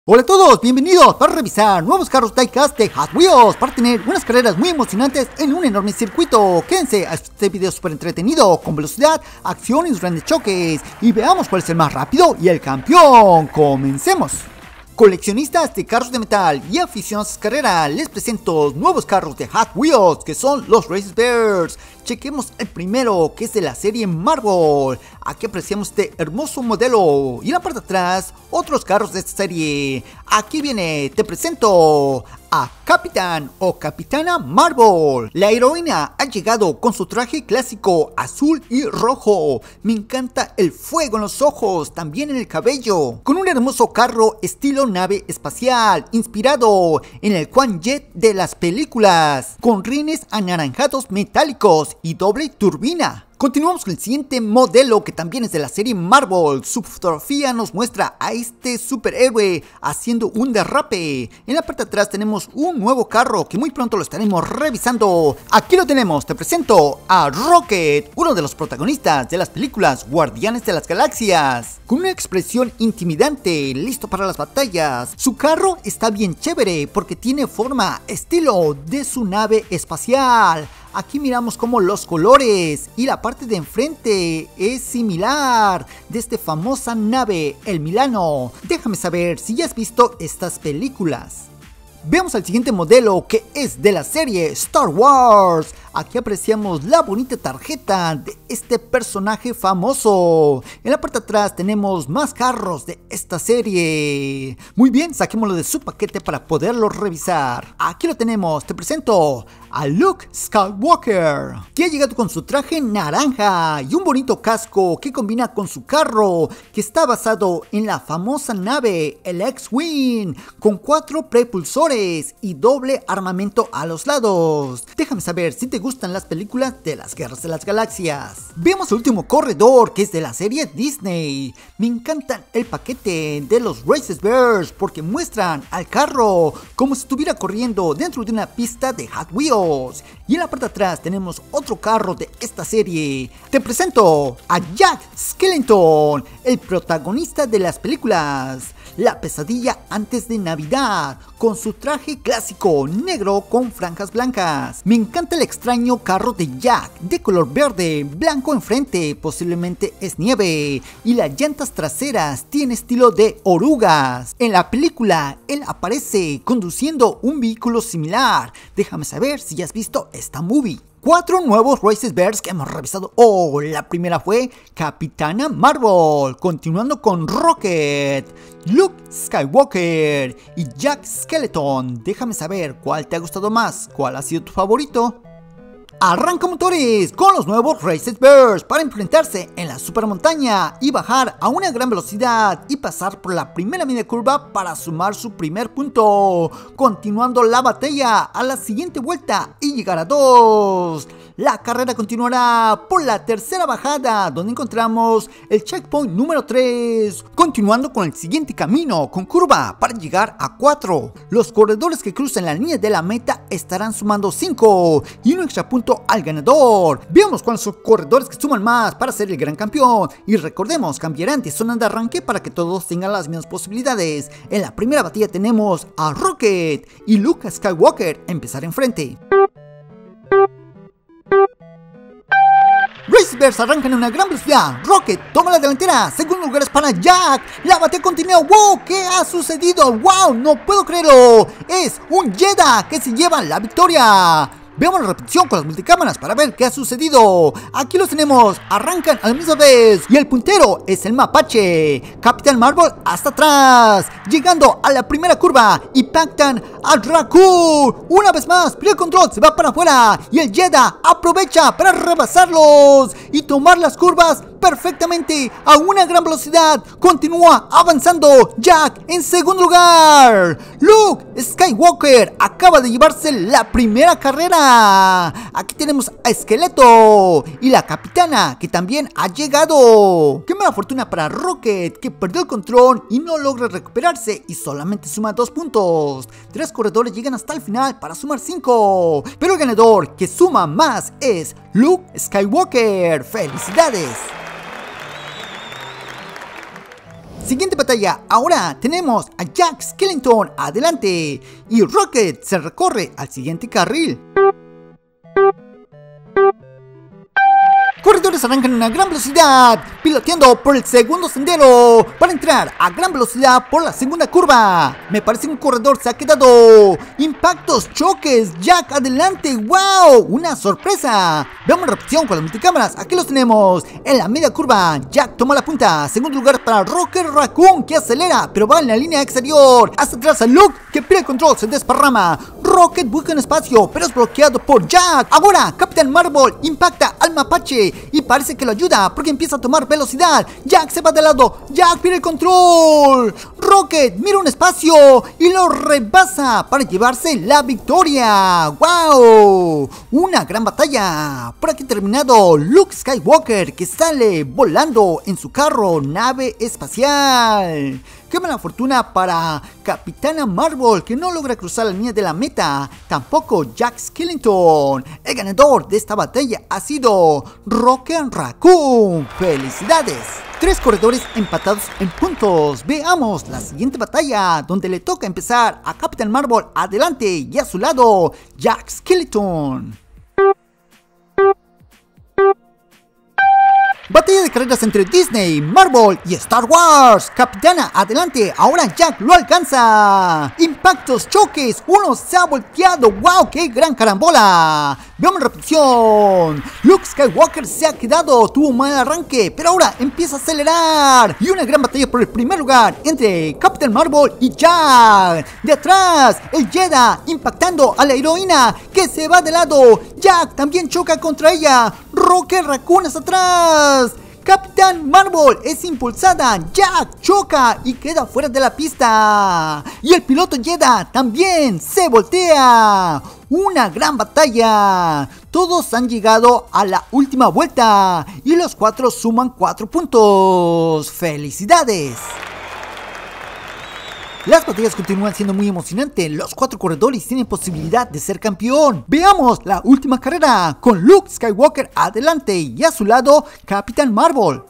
Hola a todos, bienvenidos para revisar nuevos carros diecast de Hot Wheels para tener unas carreras muy emocionantes en un enorme circuito. Quédense a este video súper entretenido, con velocidad, acción y grandes choques, y veamos cuál es el más rápido y el campeón. ¡Comencemos! Coleccionistas de carros de metal y aficionados a carrera, les presento nuevos carros de Hot Wheels que son los Race Bears. Chequemos el primero, que es de la serie Marvel. Aquí apreciamos este hermoso modelo y en la parte de atrás otros carros de esta serie. Aquí viene, te presento a Capitán o Capitana Marvel. La heroína ha llegado con su traje clásico azul y rojo. Me encanta el fuego en los ojos, también en el cabello, con un hermoso carro estilo nave espacial, inspirado en el Quinjet de las películas, con rines anaranjados metálicos y doble turbina. Continuamos con el siguiente modelo, que también es de la serie Marvel. Su fotografía nos muestra a este superhéroe haciendo un derrape. En la parte de atrás tenemos un nuevo carro que muy pronto lo estaremos revisando. Aquí lo tenemos, te presento a Rocket, uno de los protagonistas de las películas Guardianes de las Galaxias, con una expresión intimidante, listo para las batallas. Su carro está bien chévere porque tiene forma estilo de su nave espacial. Aquí miramos como los colores y la parte de enfrente es similar de esta famosa nave, el Milano. Déjame saber si ya has visto estas películas. Veamos al siguiente modelo, que es de la serie Star Wars. Aquí apreciamos la bonita tarjeta de este personaje famoso. En la parte de atrás tenemos más carros de esta serie. Muy bien, saquémoslo de su paquete para poderlo revisar. Aquí lo tenemos, te presento a Luke Skywalker, que ha llegado con su traje naranja y un bonito casco que combina con su carro, que está basado en la famosa nave, el X-Wing, con 4 propulsores y doble armamento a los lados. Déjame saber si te gustan las películas de las Guerras de las Galaxias. Vemos el último corredor, que es de la serie Disney. Me encantan el paquete de los Race Bears porque muestran al carro como si estuviera corriendo dentro de una pista de Hot Wheels. Y en la parte de atrás tenemos otro carro de esta serie. Te presento a Jack Skellington, el protagonista de las películas La Pesadilla Antes de Navidad, con su traje clásico negro con franjas blancas. Me encanta el extraño carro de Jack, de color verde, blanco enfrente, posiblemente es nieve, y las llantas traseras tienen estilo de orugas. En la película él aparece conduciendo un vehículo similar. Déjame saber si ya has visto esta movie. 4 nuevos Race Bears que hemos revisado. La primera fue Capitana Marvel, continuando con Rocket, Luke Skywalker y Jack Skeleton. Déjame saber cuál te ha gustado más, cuál ha sido tu favorito. Arranca motores con los nuevos Race Bears para enfrentarse en la supermontaña y bajar a una gran velocidad y pasar por la primera media curva para sumar su primer punto, continuando la batalla a la siguiente vuelta y llegar a 2. La carrera continuará por la tercera bajada, donde encontramos el checkpoint número 3, continuando con el siguiente camino con curva para llegar a 4. Los corredores que crucen la línea de la meta estarán sumando 5 y un extra punto al ganador. Veamos cuáles son los corredores que suman más para ser el gran campeón, y recordemos, cambiarán de zona de arranque para que todos tengan las mismas posibilidades. En la primera batalla tenemos a Rocket y Luke Skywalker empezar enfrente. Race Bears arrancan en una gran velocidad. Rocket toma la delantera. Segundo lugar es para Jack. La batalla continúa. ¡Wow! ¿Qué ha sucedido? ¡Wow! No puedo creerlo. Es un Jedi que se lleva la victoria. Veamos la repetición con las multicámaras para ver qué ha sucedido. Aquí los tenemos, arrancan a la misma vez y el puntero es el mapache. Capitán Marvel hasta atrás, llegando a la primera curva, impactan a Raccoon. Una vez más, pierde el control, se va para afuera y el Jedi aprovecha para rebasarlos y tomar las curvas perfectamente a una gran velocidad. Continúa avanzando Jack en segundo lugar. Luke Skywalker acaba de llevarse la primera carrera. Aquí tenemos a Esqueleto y la capitana, que también ha llegado. Qué mala fortuna para Rocket, que perdió el control y no logra recuperarse y solamente suma 2 puntos. 3 corredores llegan hasta el final para sumar 5, pero el ganador que suma más es Luke Skywalker. ¡Felicidades! Siguiente batalla, ahora tenemos a Jack Skellington adelante y Rocket se recorre al siguiente carril. Corredores arrancan a una gran velocidad, piloteando por el segundo sendero para entrar a gran velocidad por la segunda curva. Me parece que un corredor se ha quedado. Impactos, choques, Jack adelante, wow, una sorpresa. Veamos la repetición con las multicámaras, aquí los tenemos. En la media curva, Jack toma la punta. Segundo lugar para Rocket Raccoon, que acelera, pero va en la línea exterior. Hasta atrás a Luke, que pierde el control, se desparrama. Rocket busca un espacio, pero es bloqueado por Jack. Ahora, Capitán Marvel impacta al mapache y parece que lo ayuda porque empieza a tomar velocidad. Jack se va de lado, Jack pierde el control. Rocket mira un espacio y lo rebasa para llevarse la victoria. ¡Wow! Una gran batalla. Por aquí terminado Luke Skywalker, que sale volando en su carro nave espacial. Qué mala fortuna para Capitana Marvel, que no logra cruzar la línea de la meta. Tampoco Jack Skellington. El ganador de esta batalla ha sido Rocket Raccoon. ¡Felicidades! 3 corredores empatados en puntos. Veamos la siguiente batalla, donde le toca empezar a Capitán Marvel adelante y a su lado Jack Skellington. Batalla de carreras entre Disney, Marvel y Star Wars. Capitana adelante, ahora Jack lo alcanza. Impactos, choques, uno se ha volteado. ¡Wow! ¡Qué gran carambola! Veamos la repetición. Luke Skywalker se ha quedado, tuvo un mal arranque, pero ahora empieza a acelerar. Y una gran batalla por el primer lugar entre Captain Marvel y Jack. De atrás, el Jedi impactando a la heroína, que se va de lado. Jack también choca contra ella. Rocket Raccoon hasta atrás. Capitán Marvel es impulsada, Jack choca y queda fuera de la pista. Y el piloto Jedi también se voltea. Una gran batalla. Todos han llegado a la última vuelta y los 4 suman 4 puntos. ¡Felicidades! Las batallas continúan siendo muy emocionantes. Los 4 corredores tienen posibilidad de ser campeón. Veamos la última carrera con Luke Skywalker adelante y a su lado Capitán Marvel.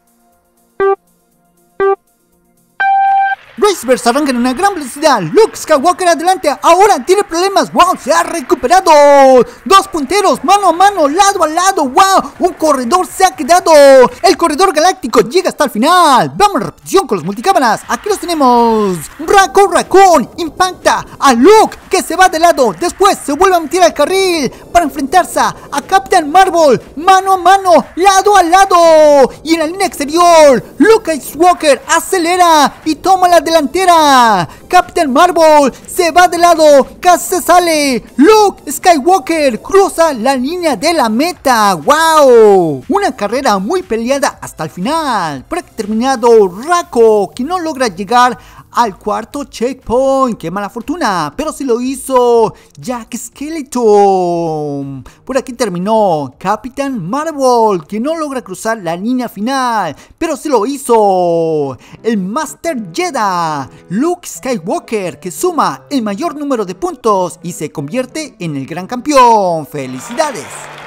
Racers arrancan en una gran velocidad. Luke Skywalker adelante, ahora tiene problemas. ¡Wow! Se ha recuperado. 2 punteros, mano a mano, lado a lado. ¡Wow! Un corredor se ha quedado. El corredor galáctico llega hasta el final. Vamos a la repetición con los multicámaras. Aquí los tenemos. Rocket Raccoon impacta a Luke, que se va de lado. Después se vuelve a meter al carril para enfrentarse a Captain Marvel. Mano a mano, lado a lado. Y en la línea exterior, Luke Skywalker acelera y toma la delantera. Captain Marvel se va de lado, casi se sale. Luke Skywalker cruza la línea de la meta. ¡Wow! Una carrera muy peleada hasta el final. Por aquí terminado Racco, que no logra llegar al cuarto checkpoint. ¡Qué mala fortuna! Pero sí lo hizo Jack Skellington. Por aquí terminó Capitán Marvel, que no logra cruzar la línea final, pero sí lo hizo el Master Jedi Luke Skywalker, que suma el mayor número de puntos y se convierte en el gran campeón. ¡Felicidades!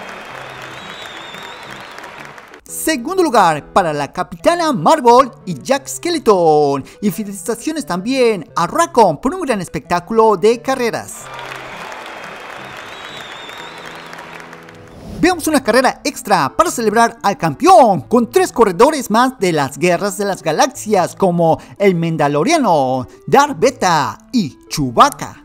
Segundo lugar para la Capitana Marvel y Jack Skellington. Y felicitaciones también a Raccoon por un gran espectáculo de carreras. Veamos una carrera extra para celebrar al campeón, con 3 corredores más de las Guerras de las Galaxias, como el Mandaloriano, Darth Beta y Chewbacca.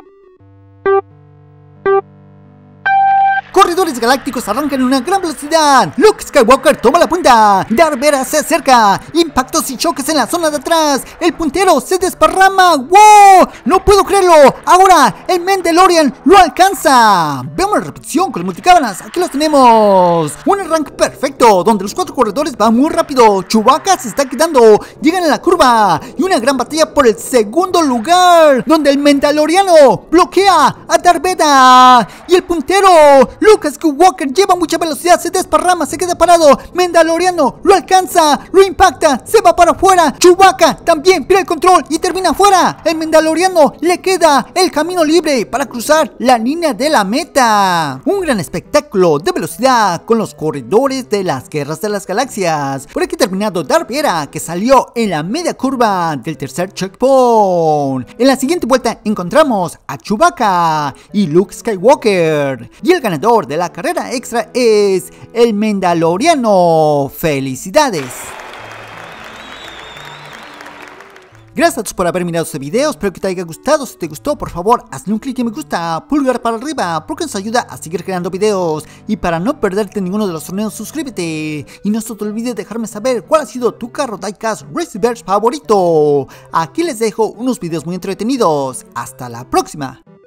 Corredores galácticos arrancan en una gran velocidad. Luke Skywalker toma la punta. Darth Vader se acerca. Impactos y choques en la zona de atrás. El puntero se desparrama. ¡Wow! No puedo creerlo. Ahora el Mandalorian lo alcanza. Veamos la repetición con las multicámaras. Aquí los tenemos. Un arranque perfecto, donde los 4 corredores van muy rápido. Chewbacca se está quedando. Llegan a la curva. Y una gran batalla por el segundo lugar, donde el Mandaloriano bloquea a Darth Vader. Y el puntero Luke Skywalker lleva mucha velocidad, se desparrama, se queda parado. Mandaloriano lo alcanza, lo impacta, se va para afuera. Chewbacca también pierde el control y termina afuera. El Mandaloriano le queda el camino libre para cruzar la línea de la meta. Un gran espectáculo de velocidad con los corredores de las guerras de las galaxias. Por aquí terminado Darth Vader, que salió en la media curva del tercer checkpoint. En la siguiente vuelta encontramos a Chewbacca y Luke Skywalker. Y el ganador de la carrera extra es el Mandaloriano. ¡Felicidades! Gracias a todos por haber mirado este video, espero que te haya gustado. Si te gustó, por favor, hazle un clic en me gusta, pulgar para arriba, porque nos ayuda a seguir creando videos. Y para no perderte ninguno de los torneos, suscríbete. Y no se te olvide dejarme saber cuál ha sido tu carro Diecast Racerverse favorito. Aquí les dejo unos videos muy entretenidos. Hasta la próxima.